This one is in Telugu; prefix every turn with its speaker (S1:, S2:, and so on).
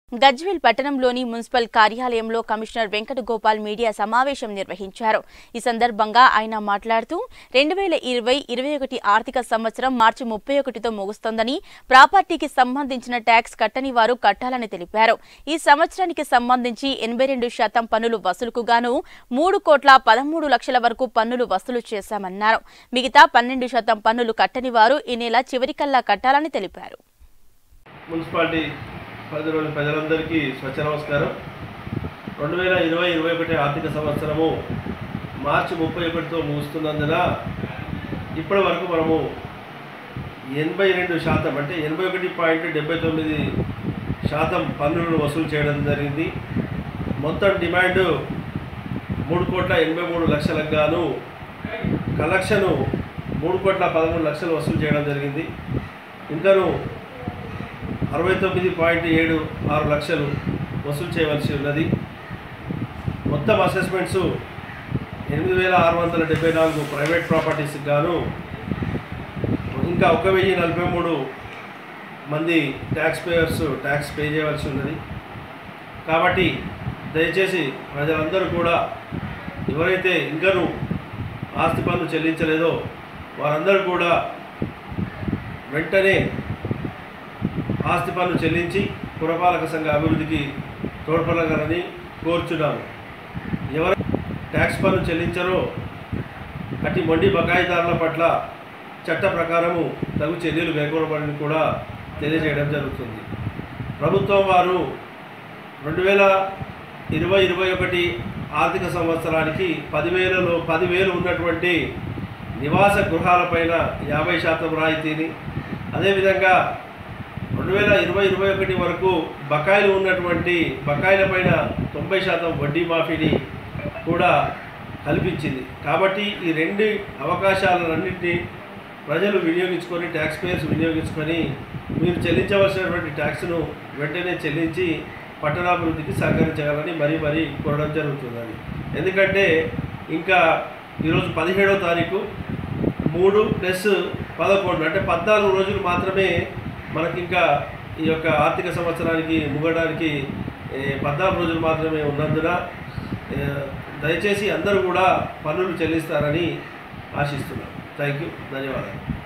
S1: గజ్వేల్ పట్టణంలోని మున్సిపల్ కార్యాలయంలో కమిషనర్ వెంకట గోపాల్ మీడియా సమావేశం నిర్వహించారు. ఈ సందర్భంగా ఆయన మాట్లాడుతూ 2020-21 ఆర్థిక సంవత్సరం మార్చి 31తో ముగుస్తోందని, ప్రాపర్టీకి సంబంధించిన ట్యాక్స్ కట్టని వారు కట్టాలని తెలిపారు. ఈ సంవత్సరానికి సంబంధించి 82% పన్నులు వసూలుకు గాను 3,13,00,000 వరకు పన్నులు వసూలు చేశామన్నారు. మిగతా 12% పన్నులు కట్టని వారు ఈ నెల చివరికల్లా కట్టాలని తెలిపారు.
S2: మున్సిపాలిటీ పరిధిలోని ప్రజలందరికీ స్వచ్ఛ నమస్కారం. 2020-21 ఆర్థిక సంవత్సరము మార్చి 31తో ముగుస్తున్నందున ఇప్పటి వరకు మనము 82% అంటే 81.79% పన్నులను వసూలు చేయడం జరిగింది. మొత్తం డిమాండ్ 3,83,00,000కు గాను కలెక్షను 3,13,00,000 వసూలు చేయడం జరిగింది. ఇంకను 69.76 లక్షలు వసూలు చేయవలసి ఉన్నది. మొత్తం అసెస్మెంట్స్ 8,674 ప్రైవేట్ ప్రాపర్టీస్కి గాను ఇంకా 1,043 మంది ట్యాక్స్ పేయర్స్ ట్యాక్స్ పే చేయవలసి ఉన్నది. కాబట్టి దయచేసి ప్రజలందరూ కూడా ఎవరైతే ఇంకనూ ఆస్తి పన్ను చెల్లించలేదో వారందరూ కూడా వెంటనే ఆస్తి పన్ను చెల్లించి పురపాలక సంఘ అభివృద్ధికి తోడ్పడగలని కోరుచున్నాము. ఎవరు ట్యాక్స్ పన్ను చెల్లించరో అట్టి మొండి బకాయిదారుల పట్ల చట్ట ప్రకారము తగు చర్యలు కైగొనబడని కూడా తెలియజేయడం జరుగుతుంది. ప్రభుత్వం వారు 2020-21 ఆర్థిక సంవత్సరానికి 10,000 ఉన్నటువంటి నివాస గృహాలపైన 50% రాయితీని, అదేవిధంగా 2020-21 వరకు బకాయిలు ఉన్నటువంటి బకాయిలపైన 90% వడ్డీ మాఫీని కూడా కల్పించింది. కాబట్టి ఈ రెండు అవకాశాలన్నింటినీ ప్రజలు వినియోగించుకొని, ట్యాక్స్ పేయర్స్ వినియోగించుకొని మీరు చెల్లించవలసినటువంటి ట్యాక్స్ను వెంటనే చెల్లించి పట్టణాభివృద్ధికి సహకరించగలని మరీ కోరడం జరుగుతుందని. ఎందుకంటే ఇంకా ఈరోజు 17వ తారీఖు 3+11 అంటే 14 రోజులు మాత్రమే మనకి ఇంకా ఈ యొక్క ఆర్థిక సంవత్సరానికి ముగడానికి 14 రోజులు మాత్రమే ఉన్నందున దయచేసి అందరూ కూడా పన్నులు చెల్లిస్తారని ఆశిస్తున్నాను. థ్యాంక్ యూ, ధన్యవాదాలు.